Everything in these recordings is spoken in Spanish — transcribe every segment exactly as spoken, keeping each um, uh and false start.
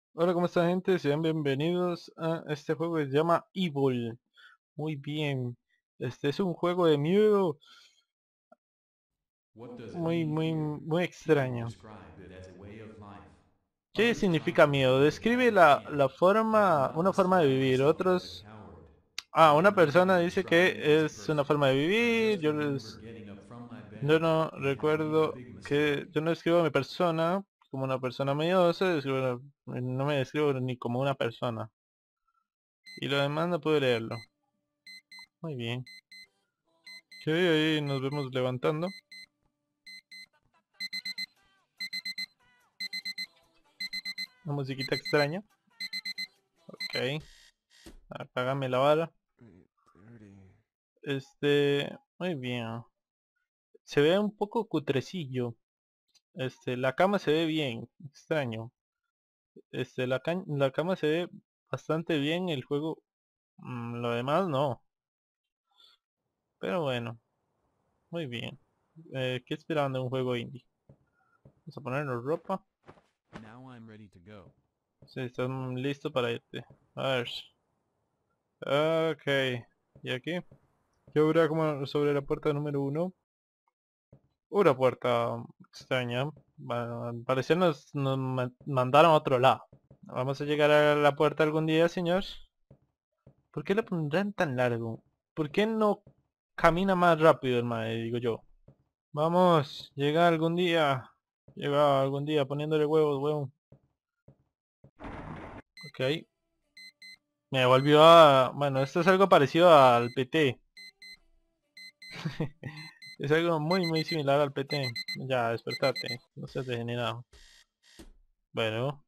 Hola, ¿cómo está, gente? Sean bienvenidos a este juego que se llama Evil. Muy bien. Este es un juego de miedo What does it muy, mean muy, fear? muy People extraño. describe it as a way of life. ¿Qué Others try to significa miedo? explain it as Describe la, uncanny, la like forma, una not forma de seeing vivir. yourself as a Otros... coward. Ah, una One persona visitor dice que described it as a es una person. forma de I vivir. just Yo remember les... getting up from my Yo bed no and having made a recuerdo big mistake. que... Yo no describo a mi persona como una persona miedosa. describo- no me describo ni como una persona. Y lo demás no puedo leerlo. Muy bien. Ok, ahí nos vemos levantando. Una musiquita extraña. Ok. Apágame la vara. Este... Muy bien. Se ve un poco cutrecillo. Este, la cama se ve bien. Extraño. Este, la, ca- la cama se ve bastante bien. El juego... mm, lo demás no. Pero bueno. Muy bien. Eh, ¿qué esperaban de un juego indie? Vamos a ponernos ropa. Now I'm ready to go. Sí, están listos para irte. A ver. Ok. ¿Y aquí? ¿Qué habrá como sobre la puerta número uno? Una puerta extraña. Bueno, al parecer nos, nos ma- mandaron a otro lado. Vamos a llegar a la puerta algún día, señor. ¿Por qué le pondrán tan largo? ¿Por qué no camina más rápido el mae? Digo yo. Vamos, llega algún día. Llega algún día poniéndole huevos, huevón. Ok. Me volvió a... Bueno, esto es algo parecido al P T. Es algo muy muy similar al P T. Ya, despertate. No seas degenerado. Bueno,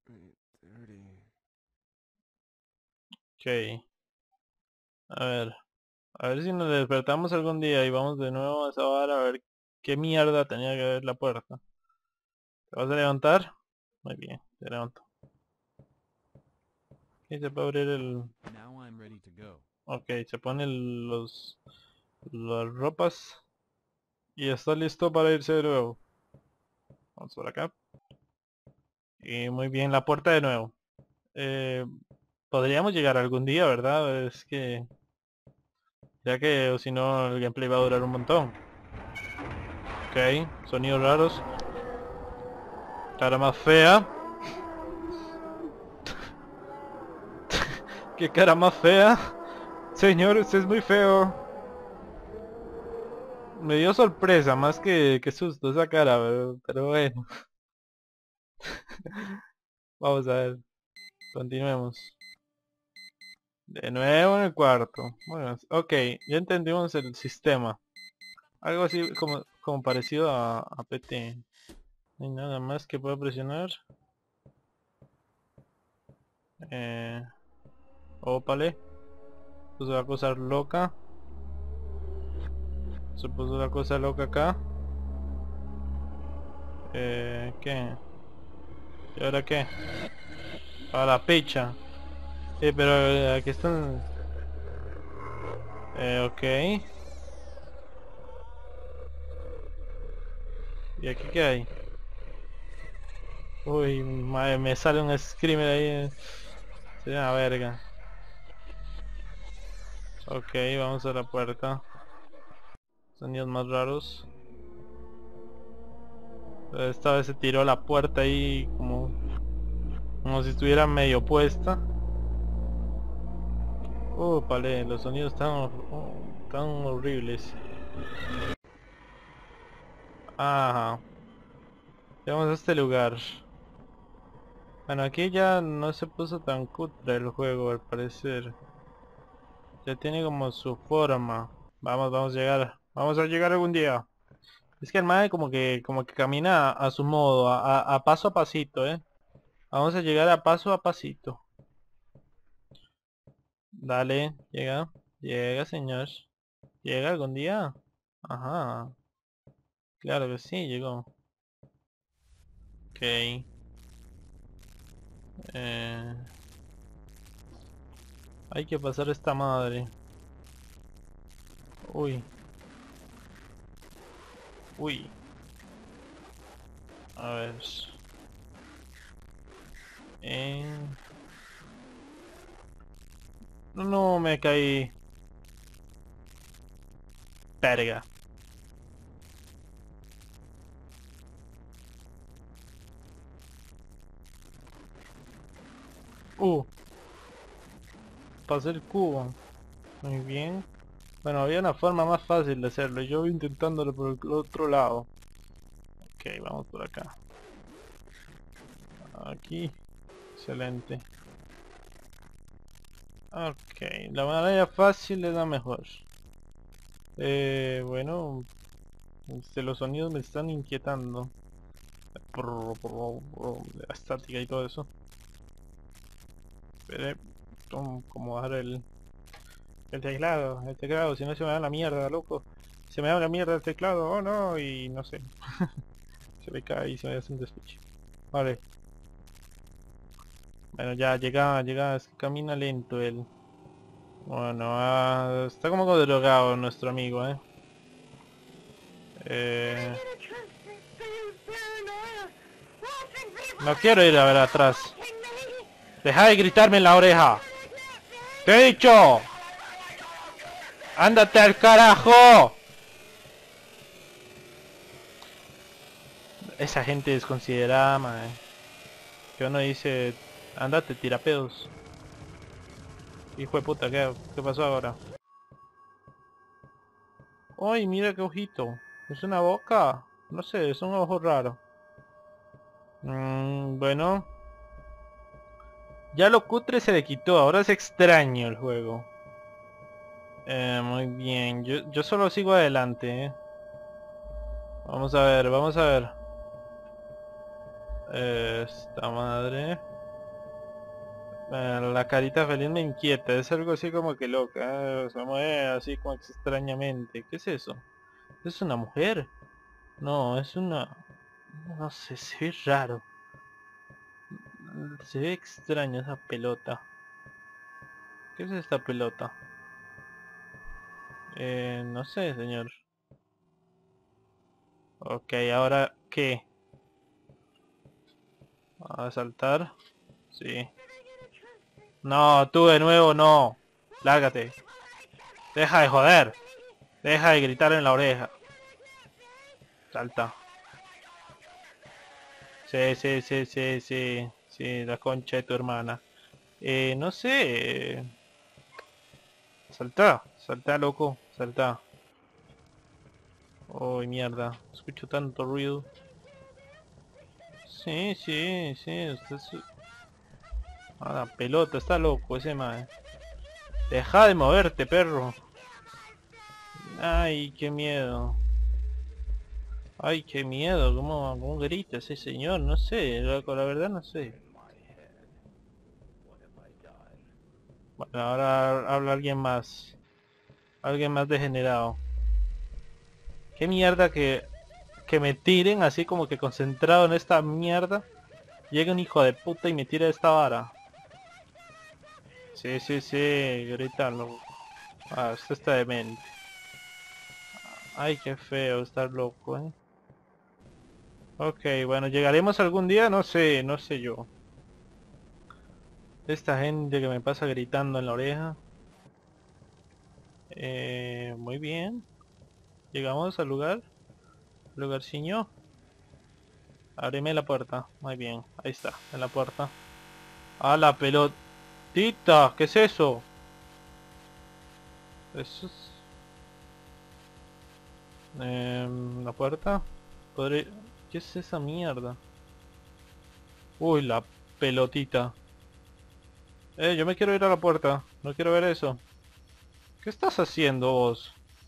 ok. A ver. A ver si nos despertamos algún día y vamos de nuevo a esa hora a ver qué mierda tenía que ver la puerta. ¿Te vas a levantar? Muy bien, te levanto. Ok, se puede abrir el... Now I'm ready to go. Ok, se pone los... las ropas y está listo para irse de nuevo. Vamos por acá. Y muy bien, la puerta de nuevo. Eh, podríamos llegar algún día, ¿verdad? Es que... Ya que o si no el gameplay va a durar un montón. Ok, sonidos raros. Cara más fea. ¿Qué cara más fea? Señor, usted es muy feo. Me dio sorpresa, más que, que susto esa cara, pero, pero bueno. Vamos a ver, continuemos. De nuevo en el cuarto. Bueno, ok, ya entendimos el sistema. Algo así como, como parecido a, a P T. No hay nada más que pueda presionar. Eh, ópale. Puso la cosa loca. Se puso la cosa loca acá. Eh, ¿qué? ¿Y ahora qué? A la picha. Eh, pero eh, aquí están... Eh, ok. ¿Y aquí qué hay? Uy, madre, me sale un screamer ahí. eh. Sería una verga. Ok, vamos a la puerta. Sonidos más raros. Esta vez se tiró la puerta ahí como, como si estuviera medio puesta. Uh, vale, los sonidos tan, hor- oh, tan horribles. Ajá. Llegamos a este lugar. Bueno, aquí ya no se puso tan cutre el juego al parecer. Ya tiene como su forma. Vamos, vamos a llegar. Vamos a llegar algún día. Es que el mae como que como que camina a, a su modo, a, a- a paso a pasito, eh. Vamos a llegar a paso a pasito. Dale, llega. Llega, señor. ¿Llega algún día? Ajá. Claro que sí, llegó. Ok. Eh, hay que pasar esta madre. Uy, uy. A ver. Eh... No, no, me caí. Verga. Uh, pasé el cubo. Muy bien. Bueno, había una forma más fácil de hacerlo. Yo voy intentándolo por el otro lado. Ok, vamos por acá. Aquí. Excelente. Ok, la manera fácil es la mejor. Eh, bueno, este, los sonidos me están inquietando. Brr, brr, brr, la estática y todo eso. Esperé, como acomodar el, el teclado, el teclado, si no se me da la mierda, loco. Se me da la mierda el teclado, oh no, y no sé. Se me cae y se me hace un despiche. Vale. Bueno, ya llega, llega, es que camina lento él. Bueno, ah, está como drogado nuestro amigo, eh. Eh, no quiero ir a ver atrás. Deja de gritarme en la oreja. ¡Te he dicho! ¡Ándate al carajo! Esa gente desconsiderada, man. Que uno dice, ándate, tira pedos. Hijo de puta, ¿qué, qué pasó ahora? ¡Ay, mira qué ojito! ¿Es una boca? No sé, es un ojo raro. Mm, bueno. Ya lo cutre se le quitó, ahora es extraño el juego. Eh, muy bien, yo, yo solo sigo adelante, eh. Vamos a ver, vamos a ver. Eh, esta madre. Eh, la carita feliz me inquieta, es algo así como que loca, eh, se mueve así como extrañamente. ¿Qué es eso? ¿Es una mujer? No, es una... No sé, se ve raro. Se ve extraño esa pelota. ¿Qué es esta pelota? Eh, no sé, señor. Ok, ahora, ¿qué? ¿A saltar? Sí. No, tú de nuevo no. Lárgate. Deja de joder. Deja de gritar en la oreja. Salta. Sí, sí, sí, sí, sí. Sí, la concha de tu hermana. Eh, no sé. Salta. Salta, loco. Salta. Oh, mierda. Escucho tanto ruido. Sí, sí, sí. Usted es... Ah, la pelota. Está loco ese man. Deja de moverte, perro. Ay, qué miedo. Ay, qué miedo. ¿Cómo, cómo grita ese señor? No sé, loco, la verdad no sé. Bueno, ahora habla alguien más. Alguien más degenerado. Qué mierda que, que me tiren así como que concentrado en esta mierda. Llega un hijo de puta y me tira esta vara. Sí, sí, sí, gritando. Ah, esto está demente. Ay, qué feo estar loco, eh. Ok, bueno, ¿llegaremos algún día? No sé, no sé yo. Esta gente que me pasa gritando en la oreja. Eh, muy bien. Llegamos al lugar. Lugarciño. Ábreme la puerta. Muy bien. Ahí está, en la puerta. ¡A la pelotita! ¿Qué es eso? Eso es... Em, la puerta. Podré... ¿Qué es esa mierda? Uy, la pelotita. Eh, yo me quiero ir a la puerta. No quiero ver eso. ¿Qué estás haciendo vos?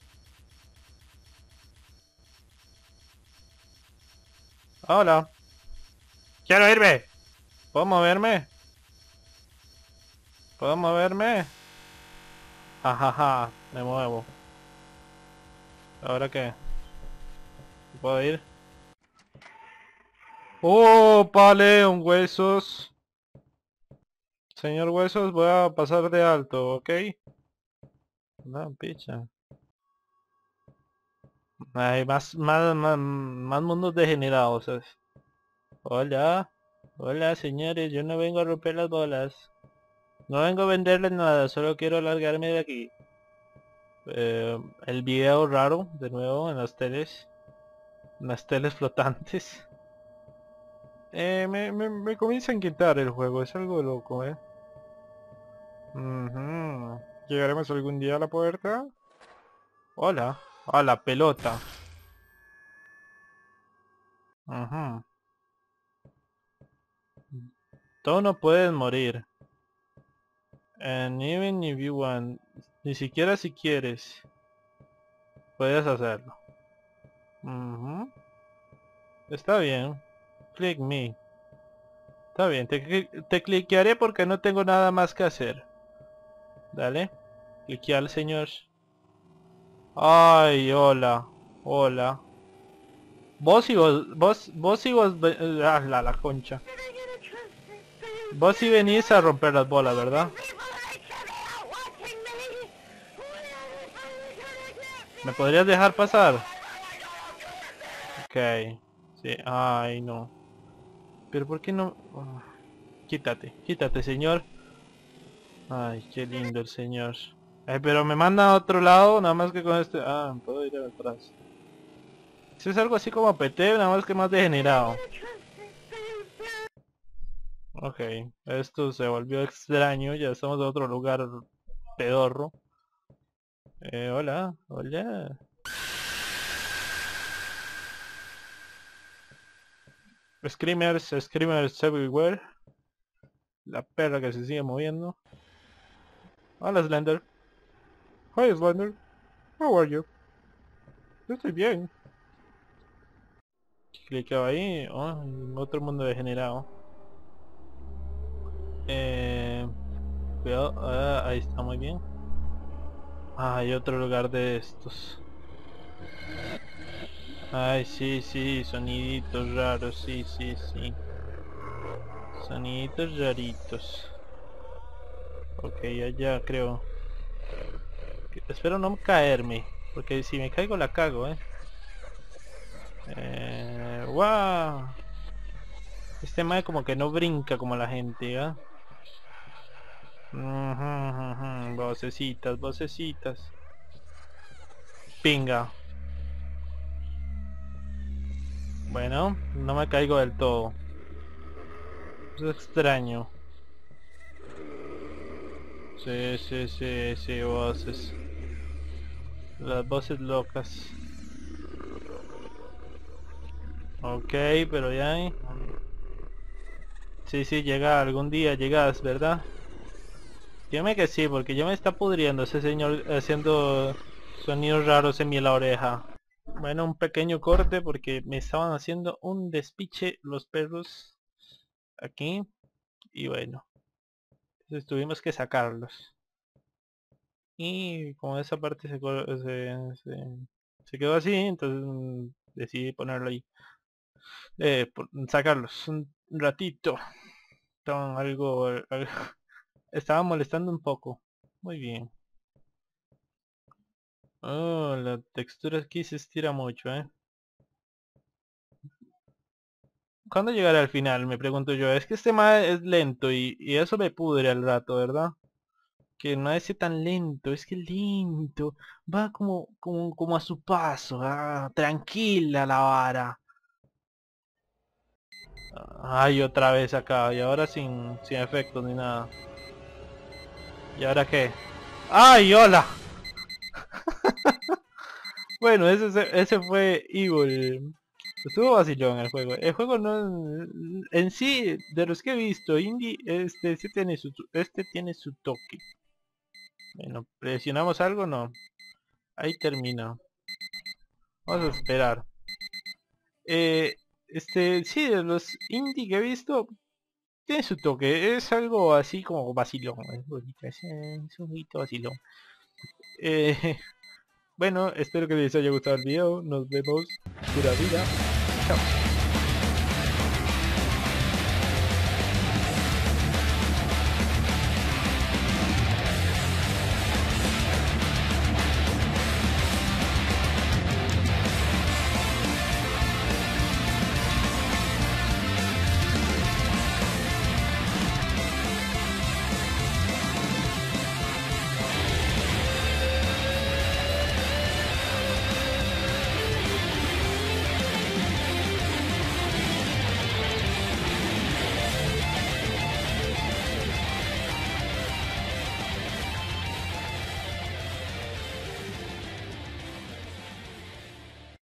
Hola. Quiero irme. ¿Puedo moverme? ¿Puedo moverme? Jajaja, me muevo. ¿Ahora qué? ¿Puedo ir? ¡Oh, vale! Un huesos. Señor Huesos, voy a pasar de alto, ¿ok? No, picha. Hay más, más, más, más mundos degenerados, ¿sabes? Hola. Hola señores, yo no vengo a romper las bolas. No vengo a venderles nada, solo quiero largarme de aquí. Eh, el video raro, de nuevo, en las teles. En las teles flotantes. Eh, me, me, me comienza a inquietar el juego, es algo loco, eh. Ujú. ¿Llegaremos algún día a la puerta? Hola. A la pelota. Ujú. Tú no puedes morir. And even if you want. Ni siquiera si quieres. Puedes hacerlo. Ujú. Está bien. Click me. Está bien, te, cli- te cliquearé porque no tengo nada más que hacer. Dale. Cliquea al señor. Ay, hola. Hola. Vos y vos, vos, vos y vos, ve- eh, ah, la, la concha. Vos sí venís a romper las bolas, ¿verdad? ¿Me podrías dejar pasar? Ok. Sí, ay no. Pero ¿por qué no? Ah, quítate, quítate, señor. Ay, qué lindo el señor. Ay, pero me manda a otro lado, nada más que con este... Ah, puedo ir atrás. Si es algo así como P T, nada más que más degenerado. Ok, esto se volvió extraño, ya estamos en otro lugar pedorro. Eh, hola, hola. Screamers, screamers everywhere. La perra que se sigue moviendo. Hola Slender. Hi Slender. How are you? Yo estoy bien. Clicaba ahí. Oh, otro mundo degenerado. Eh, cuidado. Ah, ahí está muy bien. Ah, hay otro lugar de estos. Ay, sí, sí, soniditos raros, sí, sí, sí. Soniditos raritos. Ok, allá creo. Que- Espero no caerme. Porque si me caigo la cago, eh. Eh, ¡Wow! Este mae como que no brinca como la gente, ¿ah? Ujú, ujú, vocecitas, vocecitas. Pinga. Bueno, no me caigo del todo. Es extraño. Sí, sí, sí, sí, voces. Las voces locas. Ok, pero ya... Sí, sí, llega algún día, llegas, ¿verdad? Dime que sí, porque ya me está pudriendo ese señor haciendo sonidos raros en mi la oreja. Bueno, un pequeño corte porque me estaban haciendo un despiche los perros aquí. Y bueno, entonces tuvimos que sacarlos. Y como esa parte se, co- se, se- se quedó así, entonces mm, decidí ponerlo ahí. Eh, por- sacarlos un ratito. Estaban algo, algo- estaban molestando un poco. Muy bien. Oh, la textura aquí se estira mucho, ¿eh? ¿Cuándo llegará al final? Me pregunto yo. Es que este ma es lento y, y eso me pudre al rato, ¿verdad? Que no es tan lento, es que lento. Va como, como, como a su paso, ah, tranquila la vara. Ay, otra vez acá, y ahora sin, sin efectos ni nada. ¿Y ahora qué? ¡Ay, hola! Bueno, ese, ese fue Evil. Estuvo vacilón el juego. El juego no... En sí, de los que he visto, indie, este sí tiene su, este tiene su toque. Bueno, presionamos algo, no. Ahí termina. Vamos a esperar. Eh, este, sí, de los indie que he visto, tiene su toque. Es algo así como vacilón. Es bonito, es, eh, es un poquito vacilón. Eh, bueno, espero que les haya gustado el video. Nos vemos. Pura vida. Chao.